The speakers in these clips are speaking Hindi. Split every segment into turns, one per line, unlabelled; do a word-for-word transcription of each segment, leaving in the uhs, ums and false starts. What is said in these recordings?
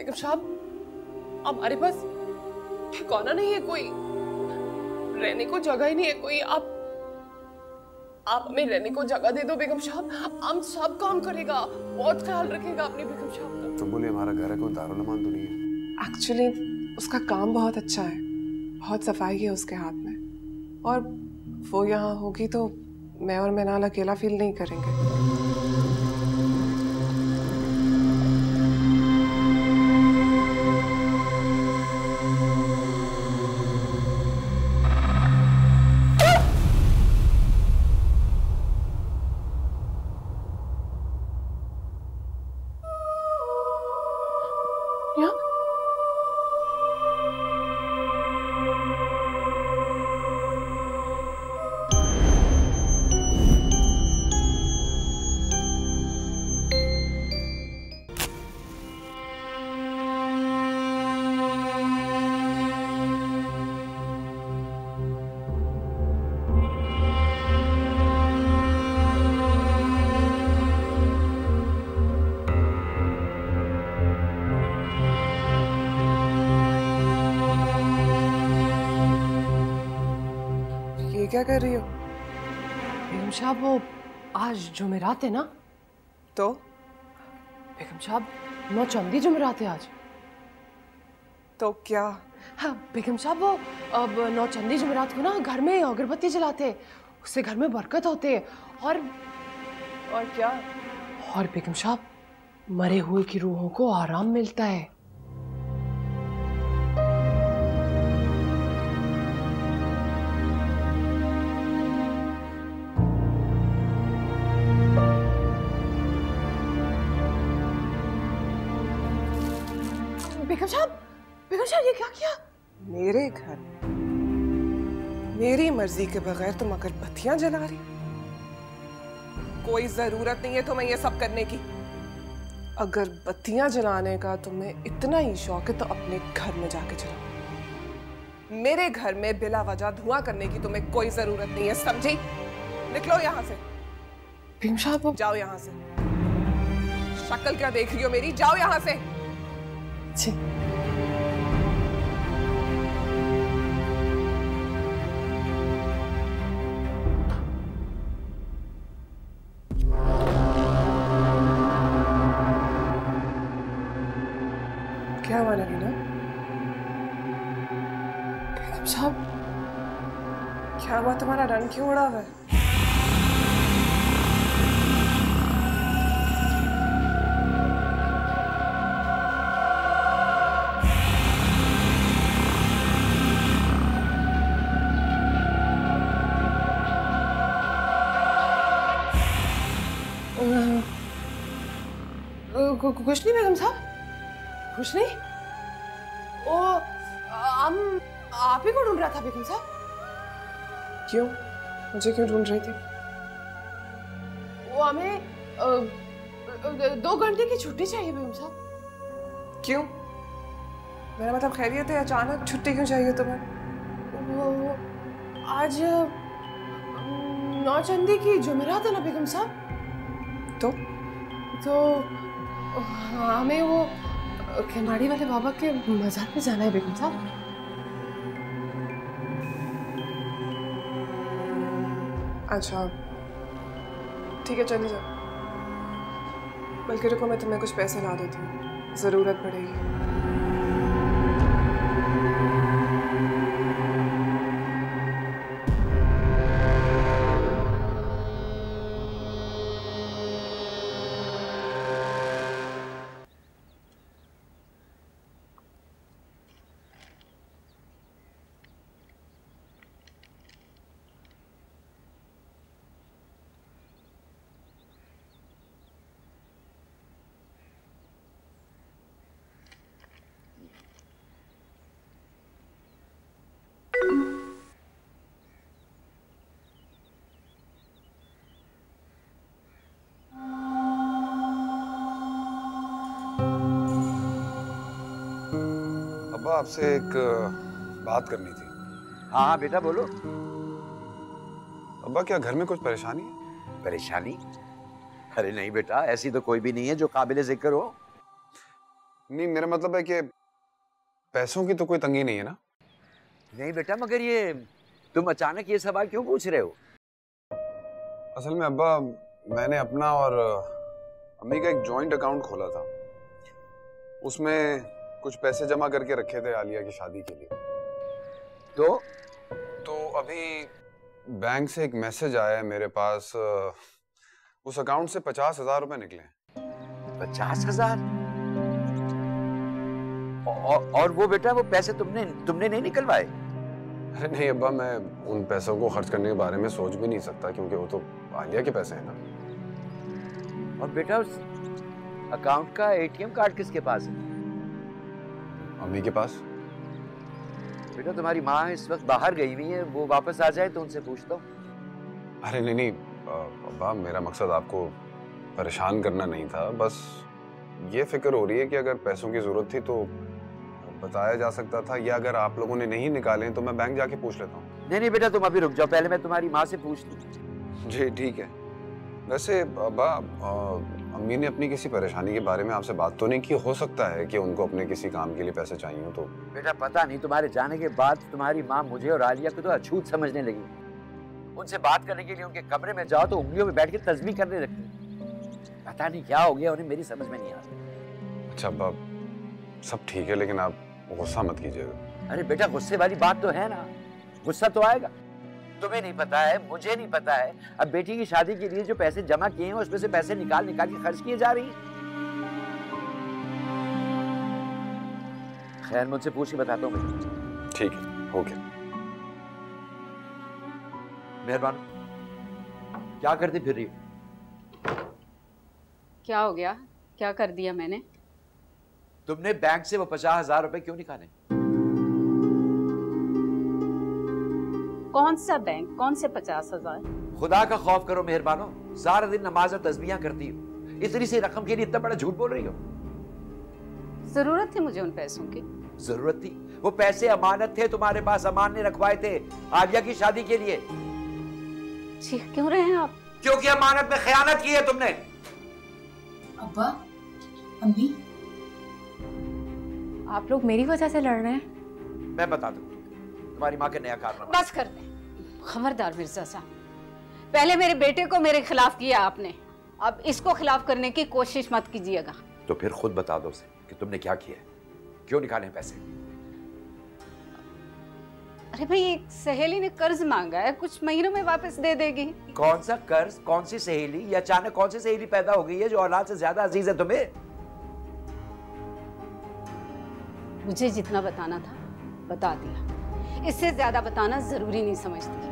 बेगम साहब, हमारे पास ठिकाना नहीं है, कोई रहने को जगह ही नहीं है कोई। आप आप हमें रहने को जगह दे दो बेगम साहब, हम सब काम करेगा, बहुत ख्याल रखेगा अपनी बेगम साहब का।
तुम बोले हमारा घर है, कोई दारुलमान तो नहीं है?
एक्चुअली उसका काम बहुत अच्छा है, बहुत सफाई है उसके हाथ में, और वो यहाँ होगी तो मैं और मैनाल अकेला फील नहीं करेंगे। क्या कर रही हो? बेगम साहब, वो आज जुमेरात है ना, तो बेगम साहब नौ चंदी जुमेरात है आज। तो क्या? हाँ बेगम साहब, वो अब नौ चंदी जुमेरात को ना घर में अगरबत्ती जलाते, उससे घर में बरकत होते है। और और क्या? और बेगम साहब, मरे हुए की रूहों को आराम मिलता है। बेगम साहब, बेगम साहब, ये क्या किया? मेरे घर मेरी मर्जी के बगैर तुम अगरबत्तियां जला रही? कोई जरूरत नहीं है तुम्हें ये सब करने की। अगरबत्तियां जलाने का तुम्हें इतना ही शौक है तो अपने घर में जाके जलाओ। मेरे घर में बिला वजह धुआं करने की तुम्हें कोई जरूरत नहीं है, समझी? निकलो यहाँ से। बेगम साहब, जाओ यहाँ से। शक्ल क्या देख रही हो मेरी? जाओ यहाँ से। जी। क्या हुआ नगीना? बेगम साहब, क्या हुआ? तुम्हारा रंग क्यों उड़ा हुआ है? कुछ नहीं बेगम साहब, कुछ नहीं। ओ, हम आप ही को ढूंढ रहा था बेगम साहब। क्यों? मुझे क्यों ढूंढ रही थी? वो हमें आ, दो घंटे की छुट्टी चाहिए बेगम साहब। क्यों? मेरा मतलब खैरियत है, अचानक छुट्टी क्यों चाहिए तुम्हें? वो आज नौ चंदी की जुमेरात है ना बेगम साहब, तो तो हमें वो खेमाड़ी वाले बाबा के मजार पे जाना है बेगम साहब। अच्छा ठीक है, चलिए जाओ। बल्कि रुको, मैं तुम्हें कुछ पैसे ला देती हूँ, जरूरत पड़ेगी।
अब्बा, आपसे एक बात करनी थी।
हाँ हाँ बेटा बोलो।
अब्बा, क्या घर में कुछ परेशानी है?
परेशानी? अरे नहीं बेटा, ऐसी तो कोई भी नहीं है जो काबिले जिक्र हो।
नहीं, मेरा मतलब है कि पैसों की तो कोई तंगी नहीं है ना?
नहीं बेटा, मगर ये तुम अचानक ये सवाल क्यों पूछ रहे हो?
असल में अब्बा, मैंने अपना और अम्मी का एक जॉइंट अकाउंट खोला था। उसमें कुछ पैसे जमा करके रखे थे आलिया की शादी के लिए।
तो
तो अभी बैंक से एक मैसेज आया है मेरे पास, उस अकाउंट से पचास हजार रुपए निकले।
पचास हजार? और, और वो बेटा, वो पैसे तुमने तुमने नहीं निकलवाए?
अरे नहीं अब्बा, मैं उन पैसों को खर्च करने के बारे में सोच भी नहीं सकता, क्योंकि वो तो आलिया के पैसे हैं ना।
और बेटा, उस अकाउंट का एटीएम कार्ड किसके पास है?
अम्मी के पास।
बेटा, तुम्हारी माँ इस वक्त बाहर गई हुई है, वो वापस आ जाए तो उनसे पूछता हूँ।
अरे नहीं नहीं अब्बा, मेरा मकसद आपको परेशान करना नहीं था, बस ये फिक्र हो रही है कि अगर पैसों की जरूरत थी तो बताया जा सकता था, या अगर आप लोगों ने नहीं निकाले तो मैं बैंक जाके पूछ लेता हूँ।
नहीं नहीं बेटा, तुम अभी रुक जाओ, पहले मैं तुम्हारी माँ से पूछ लूँ।
जी ठीक है। वैसे अब्बा, अम्मी ने अपनी किसी परेशानी के बारे में आपसे बात तो नहीं की? हो सकता है कि उनको अपने किसी काम के लिए पैसे चाहिए हो तो।
बेटा पता नहीं, तुम्हारे जाने के बाद तुम्हारी माँ मुझे और आलिया को तो अछूत समझने लगी। उनसे बात करने के लिए उनके कमरे में जाओ तो उंगलियों में बैठ के तस्बीह करने लगती। पता नहीं क्या हो गया उन्हें, मेरी समझ में नहीं आता।
अच्छा अब्बा, सब ठीक है, लेकिन आप गुस्सा मत कीजिएगा।
अरे बेटा, गुस्से वाली बात तो है ना, गुस्सा तो आएगा। तुम्हें नहीं पता है, मुझे नहीं पता है, अब बेटी की शादी के लिए जो पैसे जमा किए हैं उसमें से पैसे निकाल निकाल के खर्च किए जा रही हैं। खैर, मुझसे पूछ के बताता हूँ।
ठीक है, ओके।
मेहरबान। क्या करती फिर रही?
क्या हो गया? क्या कर दिया मैंने?
तुमने बैंक से वो पचास हजार रुपए क्यों निकाले?
कौन सा बैंक? कौन से पचास हजार?
खुदा का खौफ करो मेहरबानो, सारा दिन नमाज और तस्बीहां करती हो, इतनी सी रकम के लिए इतना बड़ा झूठ बोल रही हो।
जरूरत थी मुझे उन पैसों की।
जरूरत थी? वो पैसे अमानत थे तुम्हारे पास, अमान ने रखवाए थे आलिया की शादी के लिए।
चीख क्यों रहे हैं आप?
क्योंकि अमानत में खयानत की है तुमने।
अब्बा, अम्मी,
आप लोग मेरी वजह से लड़ रहे हैं?
मैं बता दूं तुम्हारी माँ के नया कारनामा।
बस कर दे। खबरदार मिर्जा साहब, पहले मेरे बेटे को मेरे खिलाफ किया आपने, अब इसको खिलाफ करने की कोशिश मत कीजिएगा।
तो फिर खुद बता दो उसे कि तुमने क्या किया है, क्यों निकाले पैसे?
अरे भाई, एक सहेली ने कर्ज मांगा है, कुछ महीनों में वापस दे देगी।
कौन सा कर्ज, कौन सी सहेली? या अचानक कौन सी सहेली पैदा हो गई है जो औलाद से ज्यादा अजीज है तुम्हें?
मुझे जितना बताना था बता दिया, इससे ज्यादा बताना जरूरी नहीं समझती।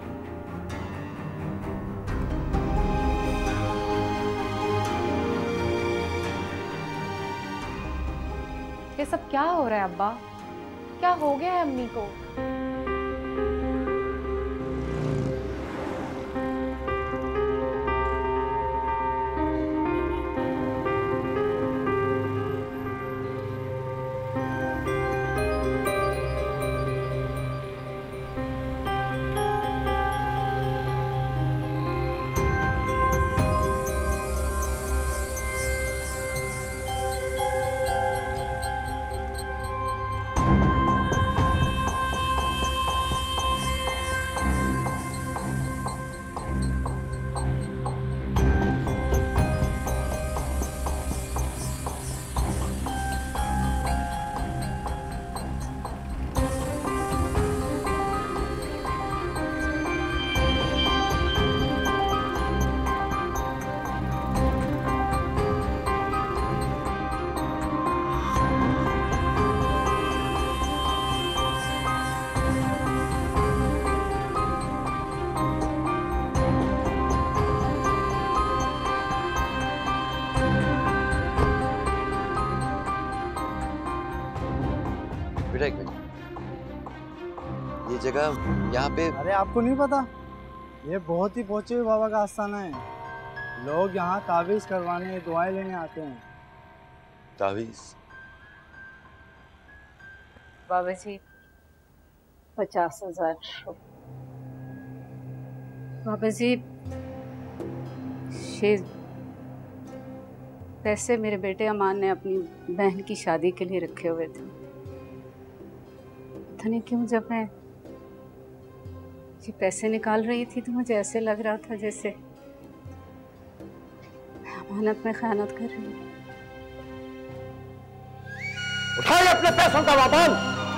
ये सब क्या हो रहा है अब्बा? क्या हो गया है अम्मी को?
बेटा एक मिनट, ये जगह यहाँ पे।
अरे आपको नहीं पता, ये बहुत ही पहुंचे हुए बाबा का आस्थाना है। लोग यहाँ ताबीज करवाने, दुआएं लेने आते हैं।
ताबीज?
बाबा जी, पचास हजार। बाबा जी, ये पैसे मेरे बेटे अमान ने अपनी बहन की शादी के लिए रखे हुए थे। पता नहीं क्यों जब मैं ये पैसे निकाल रही थी तो मुझे ऐसे लग रहा था जैसे अमानत में खयानत कर रही हूँ।
उठाए अपने पैसों का वापस,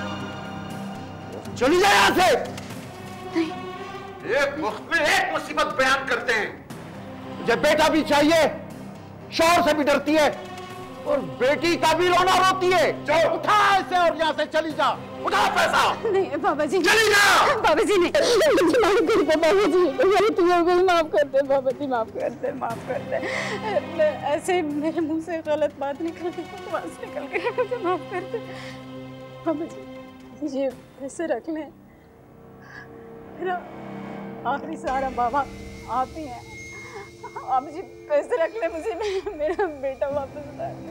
चली जाए यहाँ से।
नहीं।
एक वक्त में एक मुसीबत बयान करते हैं। मुझे बेटा भी चाहिए, शौहर से भी डरती है और बेटी का भी रोना रोती है। जाओ उठा ऐसे और यहाँ से चली जा। उठा पैसा।
नहीं बाबा जी,
चली जा।
बाबा जी नहीं, माफ कर दे बाबा जी, मेरी तुम्हें भी माफ कर दे बाबा जी, माफ कर दे, माफ कर दे। मैं ऐसे मेरे मुंह से गलत बात निकल गई, बकवास निकल गई, मुझे माफ कर दे बाबा जी। ये पैसे रख लें, मेरा आखिरी सहारा बाबा आप ही हैं। आप मुझे पैसे रख ले, मुझे मेरा बेटा वापस ला दे।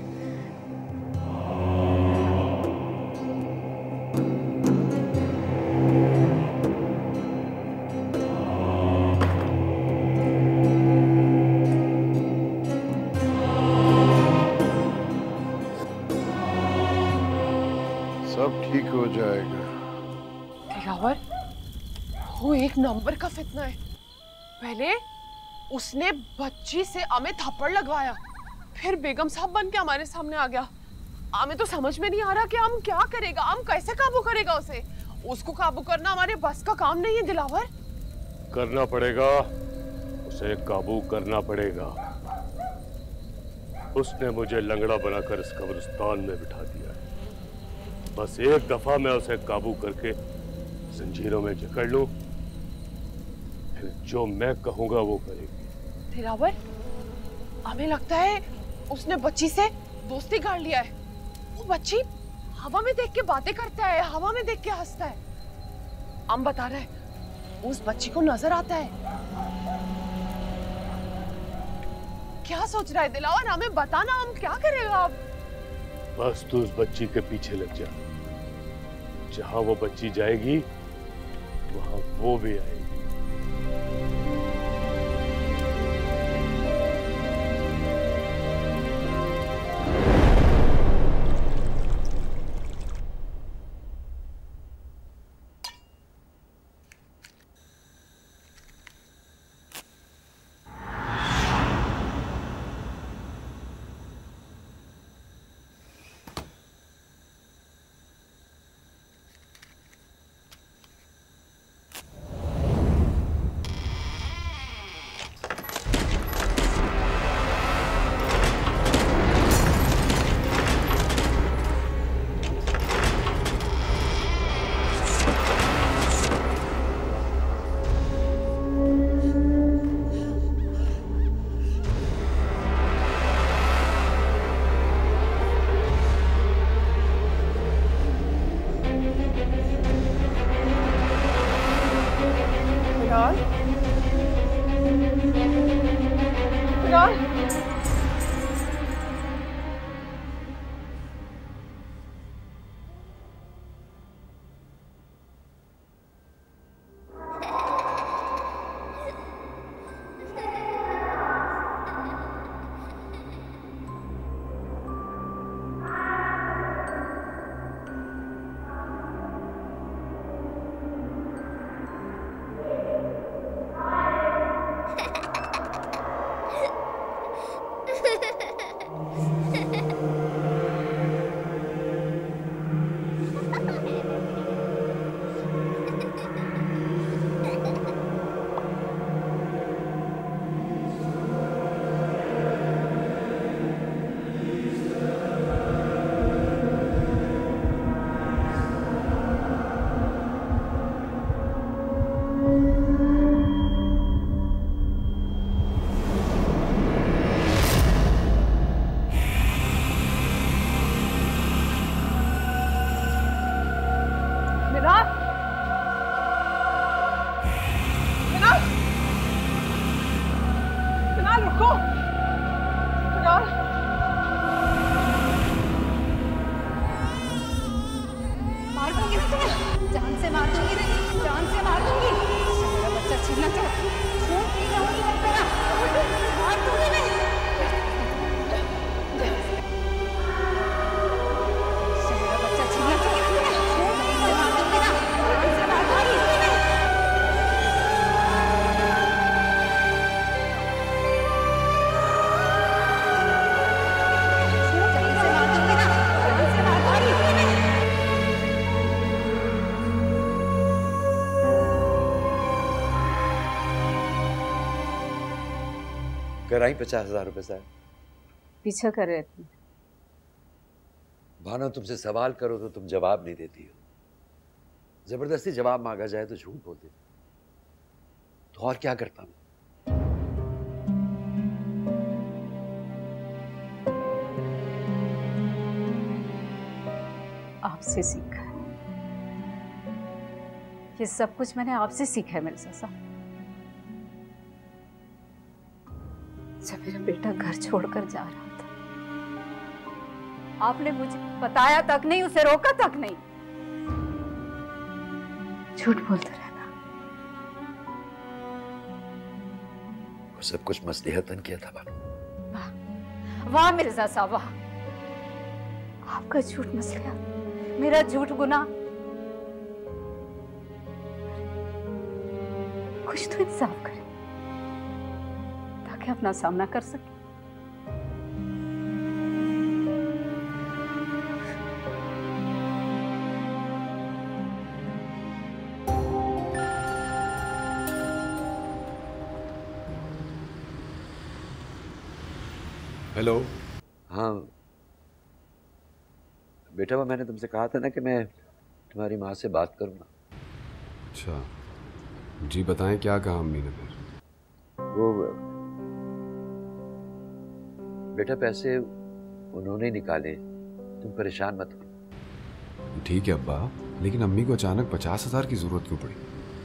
सब ठीक हो जाएगा।
दिलावर, वो एक नंबर का फितना है। पहले उसने बच्ची से हमें थप्पड़ लगवाया, फिर बेगम साहब बन के हमारे सामने आ गया। हमें तो समझ में नहीं आ रहा कि हम क्या करेगा, हम कैसे काबू करेगा उसे। उसको काबू करना हमारे बस का काम नहीं है दिलावर।
करना पड़ेगा, उसे काबू करना पड़ेगा। उसने मुझे लंगड़ा बनाकर इस कब्रिस्तान में बिठा दिया है। बस एक दफा मैं उसे काबू करके जंजीरों में जकड़ लूं, फिर जो मैं कहूंगा वो करेगी।
दिलावर, हमें लगता है उसने बच्ची से दोस्ती कर लिया है। वो बच्ची हवा में देख के बातें करता है, हवा में देख के हंसता है। हम बता रहे हैं, उस बच्ची को नजर आता है। क्या सोच रहा है दिलावर? हमें बताना, हम क्या करेगा अब?
बस तू उस बच्ची के पीछे लग जा। जहां वो बच्ची जाएगी वहां वो भी आएगी।
कराई पचास हजार रुपए साहब।
पीछा कर रहे थे।
भानो तुमसे सवाल करो तो तुम जवाब नहीं देती हो, जबरदस्ती जवाब मांगा जाए तो झूठ बोल देती। तो और क्या करता मैं?
आपसे सीखा है, ये सब कुछ मैंने आपसे सीखा है मिर्जा साहब। जब मेरा बेटा घर छोड़कर जा रहा था, आपने मुझे बताया तक नहीं, उसे रोका तक नहीं, झूठ बोलते रहना।
वो सब कुछ मसलिहतन किया था भानु।
वाह वाह मिर्जा साहब वाह, आपका झूठ मसलिहत, मेरा झूठ गुनाह। कुछ तो इंसाफ करें ताकि अपना सामना कर सके।
हेलो।
हाँ बेटा, वो मैंने तुमसे कहा था ना कि मैं तुम्हारी माँ से बात करूंगा।
अच्छा जी, बताएं क्या कहा अम्मी ने फिर?
वो बेटा पैसे उन्होंने निकाले, तुम परेशान मत हो।
ठीक है अब्बा, लेकिन अम्मी को अचानक पचास हजार की जरूरत क्यों पड़ी?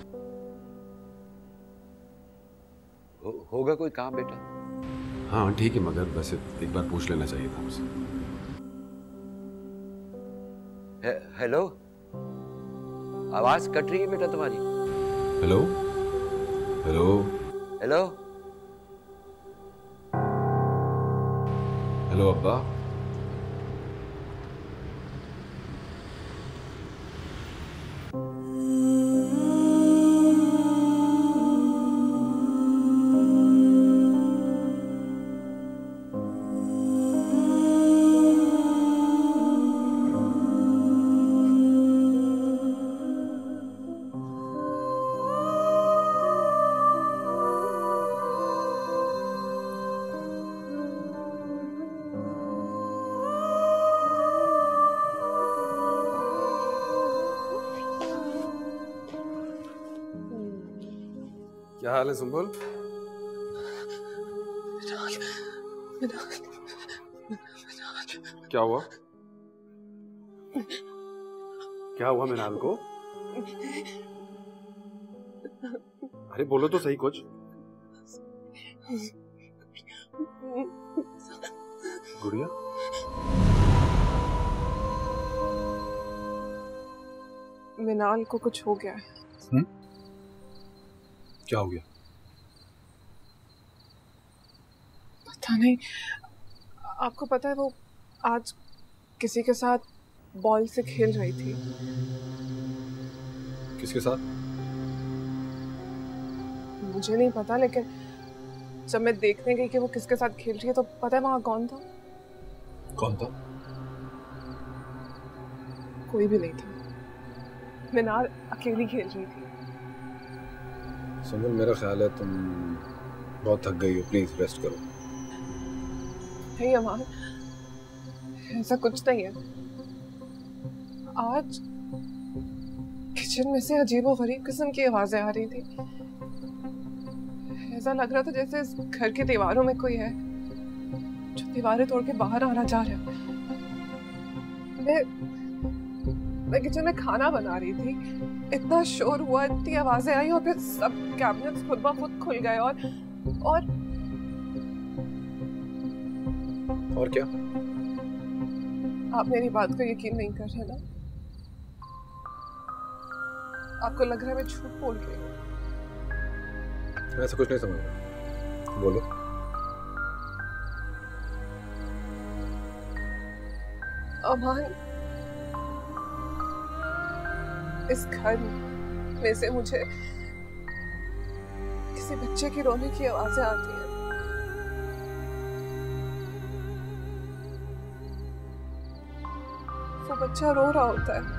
हो, होगा कोई काम बेटा?
हाँ ठीक है, मगर वैसे एक बार पूछ लेना चाहिए था आपसे।
हे, हेलो, आवाज कट रही है बेटा तुम्हारी।
हेलो हेलो
हेलो
हेलो अब्बा। क्या हाल है सुंबुल? क्या हुआ? क्या हुआ मिनाल को? अरे बोलो तो सही कुछ। गुड़िया?
मिनाल को कुछ हो गया है।
हुँ? क्या हो गया?
पता नहीं। आपको पता है वो आज किसी के साथ बॉल से खेल रही थी।
किसके साथ?
मुझे नहीं पता, लेकिन जब मैं देखने गई कि वो किसके साथ खेल रही है तो पता है वहां कौन था?
कौन था?
कोई भी नहीं था। मिनाल अकेली खेल रही थी।
सुंबुल मेरा ख्याल है तुम बहुत थक गई हो, प्लीज रेस्ट करो।
नहीं अमान, ऐसा कुछ नहीं है। आज किचन में से अजीबोगरीब किस्म की आवाजें आ रही थी। ऐसा लग रहा था जैसे इस घर की दीवारों में कोई है जो दीवारें तोड़ के बाहर आना चाह रहा है। मैं मैं किचन में खाना बना रही थी, इतना शोर हुआ, इतनी आवाजें आई और फिर सब कैबिनेट्स खुद ब खुद खुल गए। और और
और क्या?
आप मेरी बात को यकीन नहीं कर रहे ना? आपको लग रहा है मैं झूठ बोल रही हूँ?
ऐसा कुछ नहीं समझ रहा, बोलो।
अमान, इस घर में से मुझे किसी बच्चे की रोने की आवाजें आती हैं। वो बच्चा रो रहा होता है,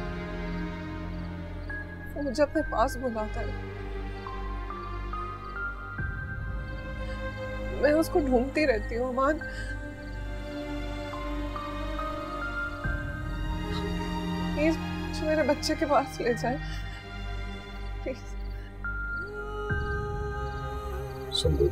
वो मुझे अपने पास बुलाता है। मैं उसको ढूंढती रहती हूँ अमान। प्लीज मेरे बच्चे के पास ले जाए प्लीज।
संदू,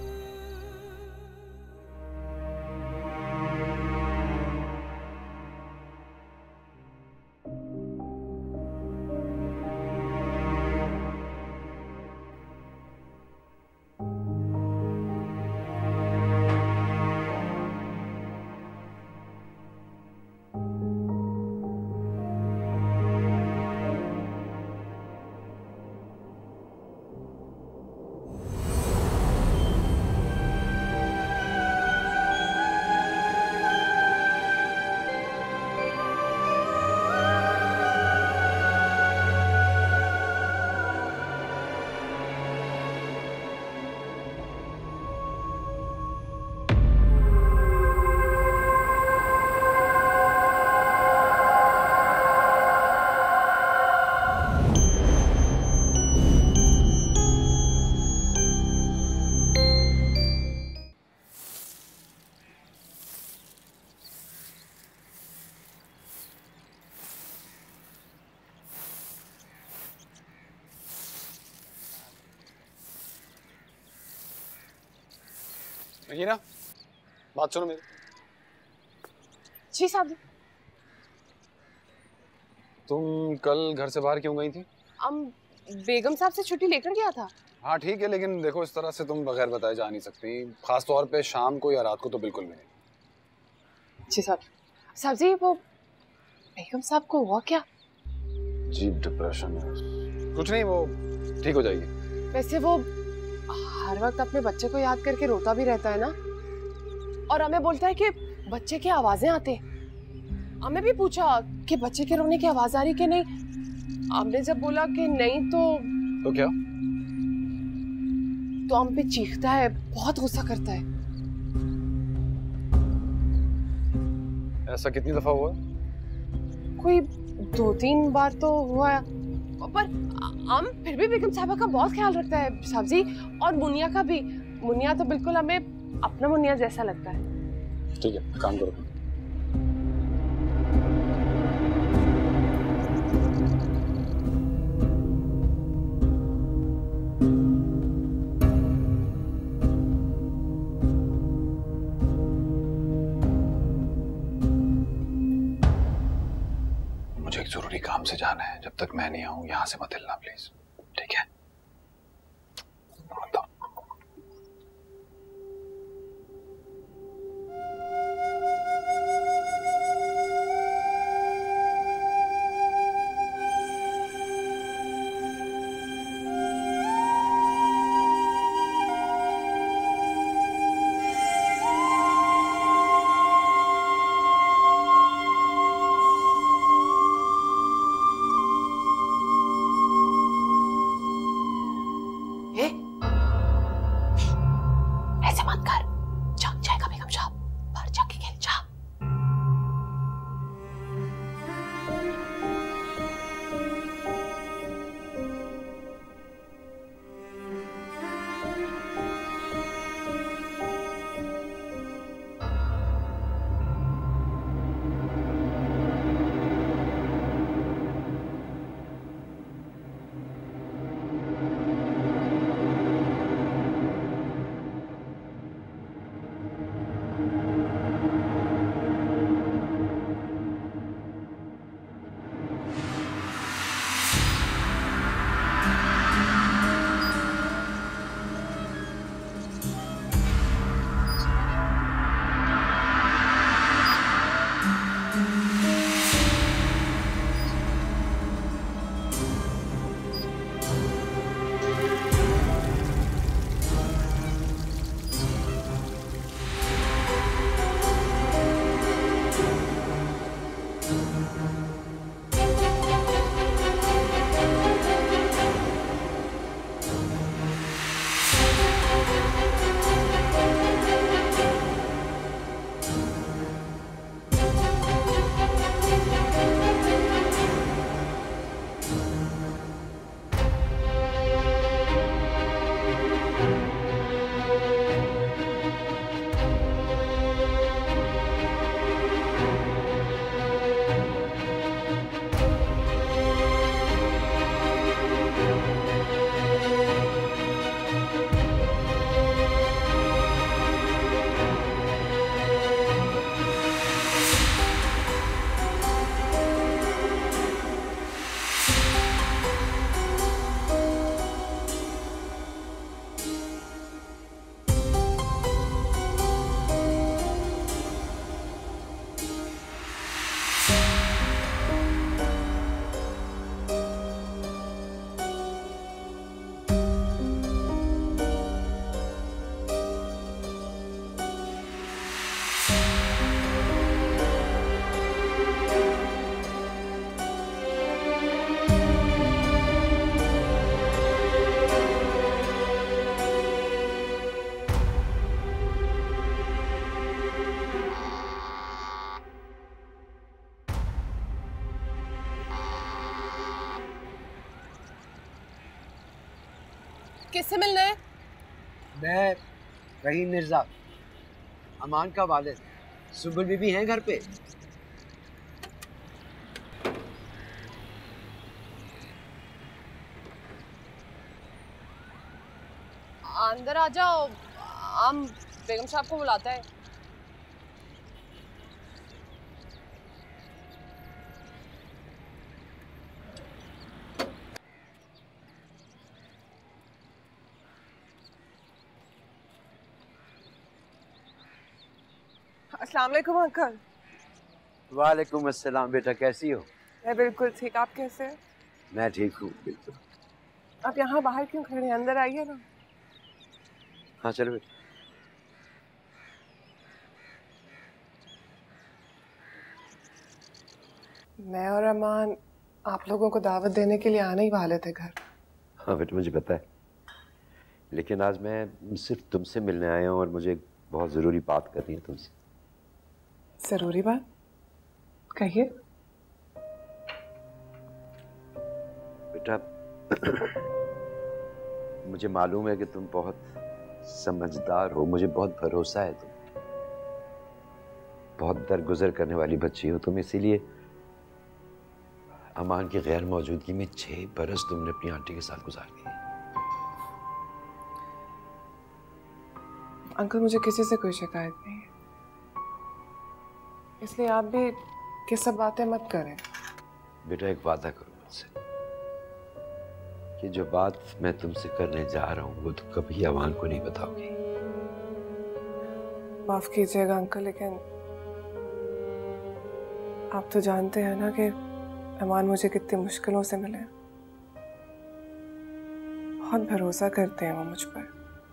ना बात सुनो मेरी।
जी साहब।
तुम कल घर से बाहर क्यों गई थी?
हम बेगम साहब से छुट्टी लेकर गया था।
हाँ ठीक है, लेकिन देखो इस तरह से तुम बगैर बताए जा नहीं सकती, खास तौर पे शाम को या रात को तो बिल्कुल भी नहीं।
जी साहब। साहब जी वो बेगम साहब को हुआ क्या?
जी डिप्रेशन है। कुछ नहीं, वो ठीक हो जाएगी।
वैसे वो हर वक्त अपने बच्चे को याद करके रोता भी रहता है ना, और हमें बोलता है कि बच्चे की आवाजें आते। हमें भी पूछा कि बच्चे के रोने की आवाज आ रही कि नहीं। हमने जब बोला कि नहीं तो
तो क्या?
तो हम पे चीखता है, बहुत गुस्सा करता है।
ऐसा कितनी दफा हुआ?
कोई दो तीन बार तो हुआ है, पर हम फिर भी बेगम साहबा का बहुत ख्याल रखता है साहब जी, और मुनिया का भी। मुनिया तो बिल्कुल हमें अपना मुनिया जैसा लगता है।
ठीक है, काम करो। मुझे एक जरूरी काम से जाना है, जब तक मैं नहीं आऊं यहां से मत हिलना प्लीज, ठीक है?
किससे मिलना है?
मैं रहीम मिर्जा, अमान का वालिद। सुबुल बीबी हैं घर पे?
अंदर आ जाओ, हम बेगम साहब को बुलाते हैं। अस्सलाम वालेकुम अंकल।
वालेकुम अस्सलाम। बेटा कैसी हो?
मैं बिल्कुल ठीक, आप कैसे हैं?
मैं ठीक हूँ बिल्कुल।
आप यहाँ बाहर क्यों खड़े हैं? अंदर आइए ना।
हाँ चलो बेटा।
मैं और अमान आप लोगों को दावत देने के लिए आने ही वाले थे घर।
हाँ बेटा मुझे पता है, लेकिन आज मैं सिर्फ तुमसे मिलने आया हूँ और मुझे बहुत ज़रूरी बात करनी है तुमसे।
जरूरी बात? कहिए।
बेटा मुझे मालूम है कि तुम बहुत समझदार हो, मुझे बहुत भरोसा है, तुम बहुत दरगुजर करने वाली बच्ची हो तुम, इसीलिए अमान की गैर मौजूदगी में छह बरस तुमने अपनी आंटी के साथ गुजार दिए।
अंकल मुझे किसी से कोई शिकायत नहीं है, इसलिए आप भी ये सब बातें मत करें।
बेटा एक वादा करो मुझसे कि जो बात मैं तुमसे करने जा रहा हूँ वो तुम कभी अमान को नहीं बताओगी।
माफ कीजिएगा अंकल, लेकिन आप तो जानते हैं ना कि अमान मुझे कितनी मुश्किलों से मिले। बहुत भरोसा करते हैं वो मुझ पर।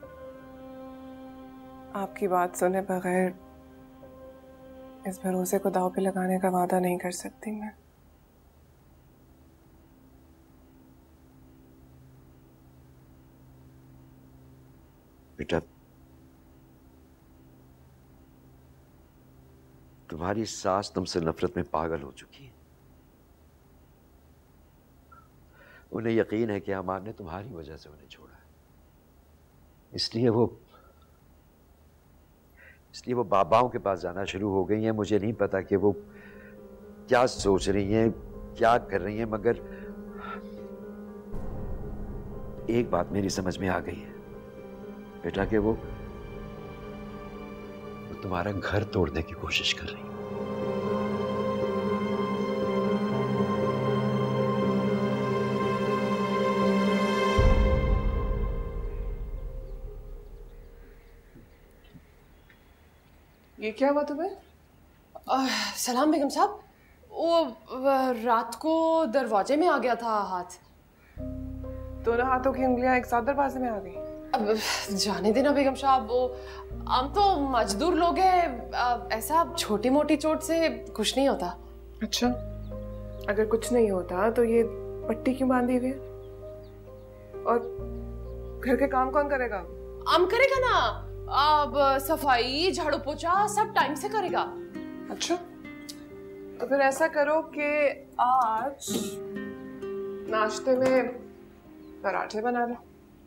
आपकी बात सुने बगैर इस भरोसे को दांव पे लगाने का वादा नहीं कर सकती मैं।
बेटा तुम्हारी सास तुमसे नफरत में पागल हो चुकी है। उन्हें यकीन है कि अमान ने तुम्हारी वजह से उन्हें छोड़ा है, इसलिए वो इसलिए वो बाबाओं के पास जाना शुरू हो गई हैं। मुझे नहीं पता कि वो क्या सोच रही हैं, क्या कर रही हैं, मगर एक बात मेरी समझ में आ गई है बेटा कि वो, वो तुम्हारा घर तोड़ने की कोशिश कर रही है।
ये क्या हुआ तुम्हें? सलाम बेगम साहब, वो रात को दरवाजे में आ गया था हाथ। दोनों हाथों की उंगलियां एक साथ दरवाजे में आ गई। अब जाने देना बेगम साहब, वो हम तो मजदूर लोग हैं, ऐसा छोटी मोटी चोट से कुछ नहीं होता। अच्छा, अगर कुछ नहीं होता तो ये पट्टी क्यों बांधी हुई है? और घर के काम कौन करेगा? हम करेगा ना, अब सफाई झाड़ू पोछा सब टाइम से करेगा। अच्छा, तो फिर ऐसा करो कि आज नाश्ते में पराठे बना लो।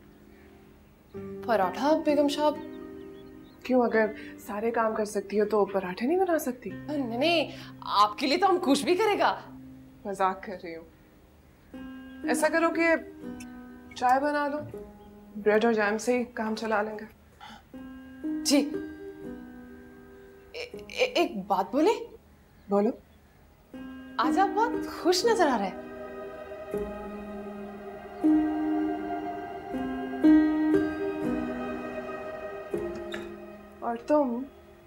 पराठा बेगम साहब? क्यों, अगर सारे काम कर सकती हो तो पराठे नहीं बना सकती? नहीं नहीं, आपके लिए तो हम कुछ भी करेगा। मजाक कर रही हूँ। ऐसा करो कि चाय बना लो, ब्रेड और जैम से ही काम चला लेंगे। जी ए, ए, एक बात बोले? बोलो। आज आप बहुत खुश नजर आ रहे हैं। और तुम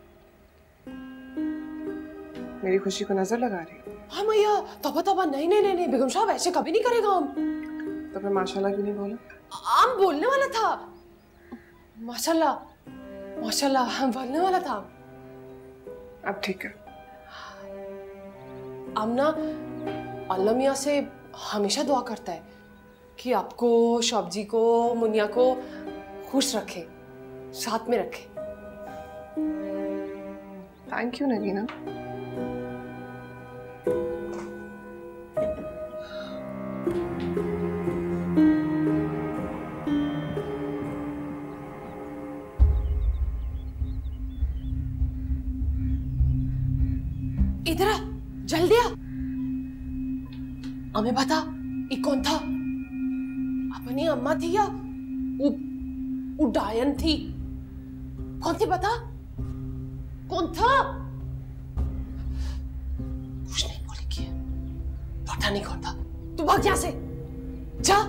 मेरी खुशी को नजर लगा रही हो। हाँ मैया, तबा तबा, नहीं नहीं नहीं बेगम साहब, ऐसे कभी नहीं करेगा हम। तो फिर माशाल्लाह क्यों नहीं बोला? हम बोलने वाला था, माशाल्लाह माशाल्लाह हम बोलने वाला था। अब ठीक है। आमना अल्लाह मियाँ से हमेशा दुआ करता है कि आपको, शौब जी को, मुनिया को खुश रखे, साथ में रखे। Thank you Nagina. इधर आ, जल्दी आ। हमें बता ये कौन था? अपनी अम्मा थी या उ, उ डायन थी? कौन थी बता? कौन था? कुछ नहीं बोलेगी, पता नहीं कौन था। तू भाग यहां से, जा।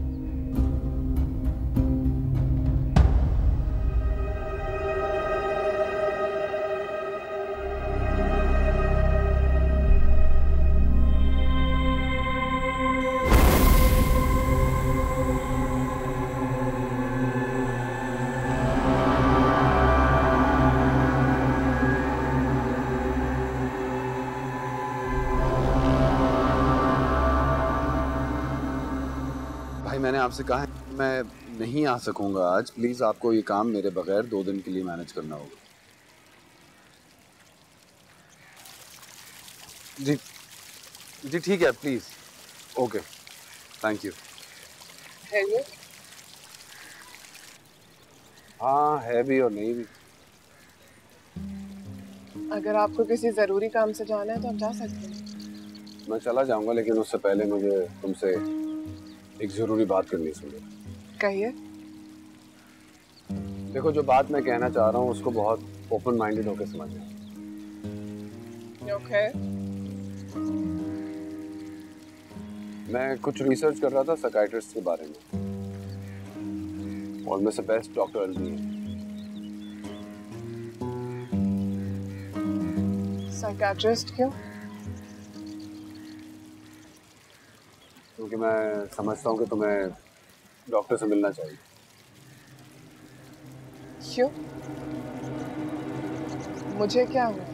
मैंने आपसे कहा है मैं नहीं आ सकूंगा आज। प्लीज आपको ये काम मेरे बगैर दो दिन के लिए मैनेज करना होगा। जी जी ठीक है, प्लीज। Okay, thank you.
है ये?
हाँ है भी और नहीं भी।
अगर आपको किसी जरूरी काम से जाना है तो आप जा सकते हैं।
मैं चला जाऊंगा, लेकिन उससे पहले मुझे तुमसे एक जरूरी बात करनी है। सुनिए।
कहिए।
देखो, जो बात मैं कहना चाह रहा हूँ उसको बहुत ओपन माइंडेड होकर समझना।
ओके।
मैं कुछ रिसर्च कर रहा था साइकियाट्रिस्ट के बारे में, और में से बेस्ट डॉक्टर अलवी है।
साइकियाट्रिस्ट क्यों?
क्योंकि मैं समझता हूँ कि तुम्हें डॉक्टर से मिलना चाहिए।
क्यों? मुझे क्या हुआ?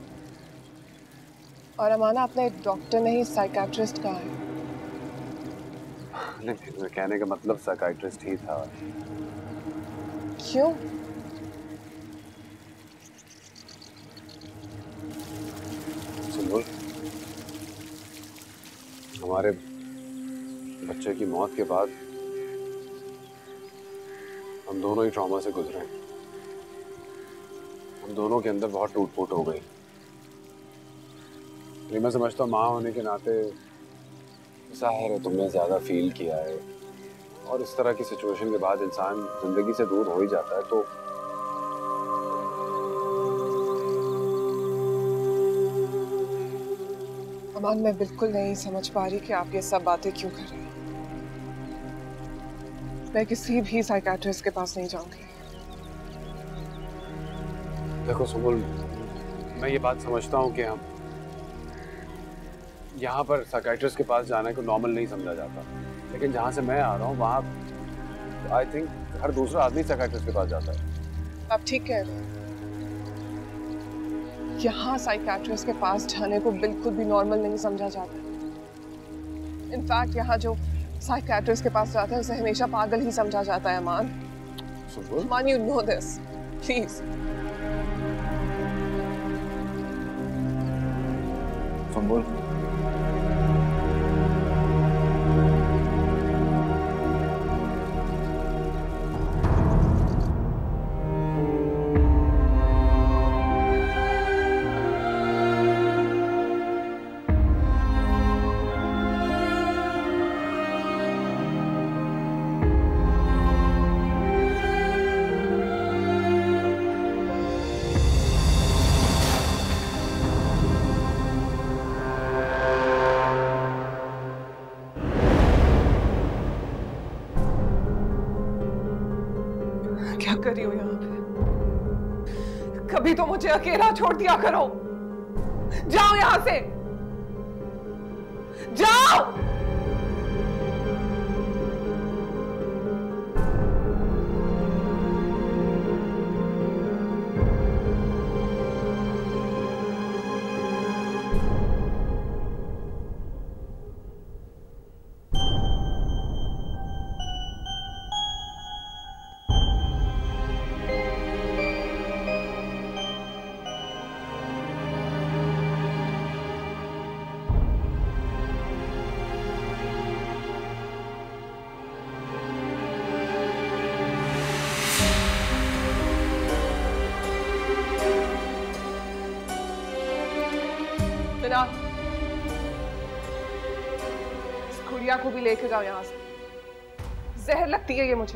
और अमाना, आपने डॉक्टर नहीं साइकियाट्रिस्ट कहा है।
नहीं, कहने का मतलब साइकियाट्रिस्ट ही था।
क्यों?
सुनो, हमारे बच्चे की मौत के बाद हम दोनों ही ट्रॉमा से गुजरे हैं। हम दोनों के अंदर बहुत टूट फूट हो गई। मैं समझता हूँ माँ होने के नाते ज़ाहिर है तुमने ज़्यादा फील किया है, और इस तरह की सिचुएशन के बाद इंसान जिंदगी से दूर हो ही जाता है। तो
अमान, मैं बिल्कुल नहीं समझ पा रही कि आप ये सब बातें क्यों कर रहे हैं। मैं किसी भी साइकियाट्रिस्ट के पास नहीं जाऊंगी।
देखो सुमुल, मैं ये बात समझता हूँ कि हम यहाँ पर साइकियाट्रिस्ट के पास जाने को नॉर्मल नहीं समझा जाता, लेकिन जहाँ से मैं आ रहा हूँ वहाँ आई थिंक हर दूसरा आदमी साइकियाट्रिस्ट के पास जाता है।
आप ठीक कह रहे हैं। यहाँ साइकियाट्रिस्ट के पास जाने को बिल्कुल भी नॉर्मल नहीं समझा जाता। इनफैक्ट यहाँ जो साइकियाट्रिस्ट के पास जाता है उसे हमेशा पागल ही समझा जाता है। Aman, Aman, you know this, please.
Sumul,
क्या कर रही हो यहाँ पे? कभी तो मुझे अकेला छोड़ दिया करो। जाओ यहाँ से, जाओ। मिनाल, इस गुड़िया को भी लेके जाओ यहाँ से। जहर लगती है ये मुझे।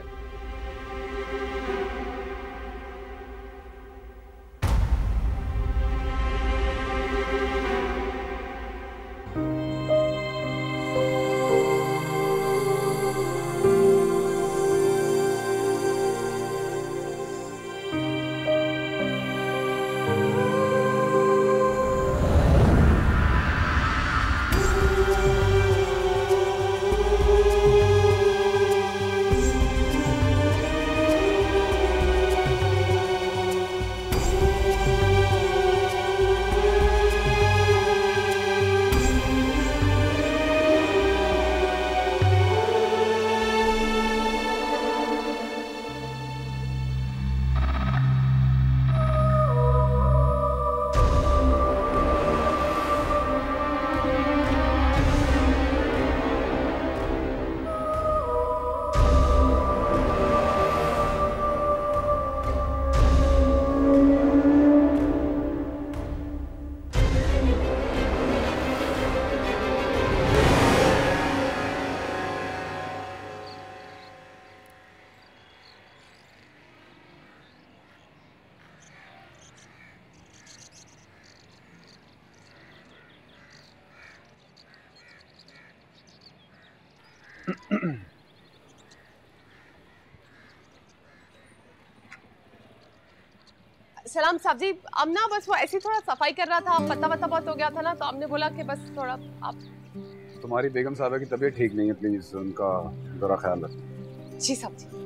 सलाम साहब जी, अब ना बस वो ऐसे थोड़ा सफाई कर रहा था, पत्ता वत्ता बहुत हो गया था ना, तो हमने बोला कि बस थोड़ा आप।
तुम्हारी बेगम साहबा की तबीयत ठीक नहीं है, प्लीज उनका जरा ख्याल रखना।
जी साहब जी।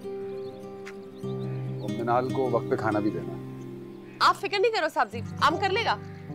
और मिनाल को वक्त पे खाना भी देना।
आप फिक्र नहीं करो साहब जी, आम कर लेगा।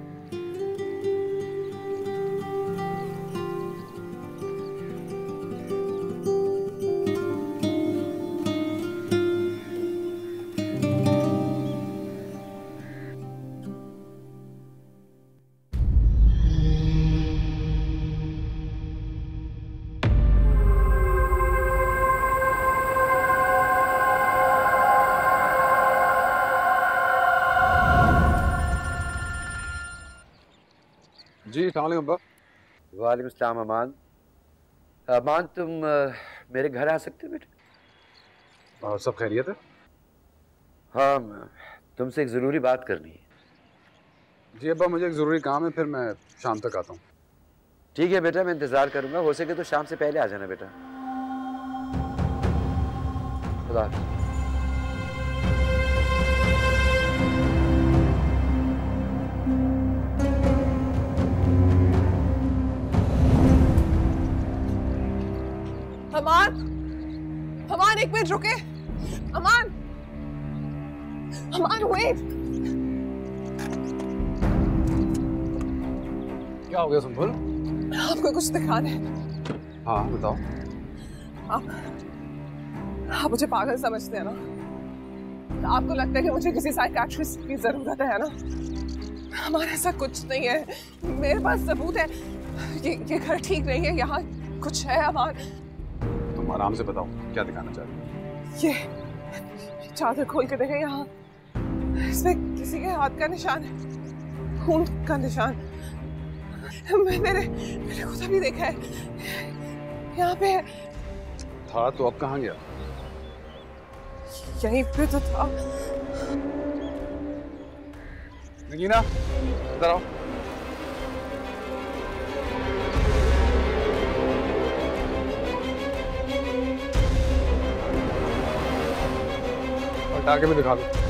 जी अस्सलाम वालेकुम अब्बा।
वालेकुम सलाम अमान। अमान तुम आ, मेरे घर आ सकते हो बेटा?
और सब खैरियत है?
हाँ, तुमसे एक ज़रूरी बात करनी है।
जी अब्बा, मुझे एक ज़रूरी काम है, फिर मैं शाम तक आता हूँ।
ठीक है बेटा, मैं इंतज़ार करूँगा, हो सके तो शाम से पहले आ जाना बेटा। खुदा हाफ़िज़।
अमान, अमान एक मिनट रुके। अमान, अमान वेट।
क्या हो गया सुंबुल?
आपको कुछ दिखाना है।
हाँ बताओ।
आप आप मुझे पागल समझते हैं ना? आपको लगता है कि मुझे किसी साइकियाट्रिस्ट की जरूरत है ना? हमारे ऐसा कुछ नहीं है, मेरे पास सबूत है। ये ये घर ठीक नहीं है, यहाँ कुछ है। अमान
तुम आराम से बताओ, क्या दिखाना चाहते हो?
ये चादर खोल के देखें, यहाँ इसमें किसी के हाथ का निशान है, खून का निशान। मैं मेरे मेरे खुद अभी देखा है, यहाँ पे
था तो अब कहाँ गया?
यहीं पे तो था।
नगीना, इधर आओ। हटा के भी दिखा दो।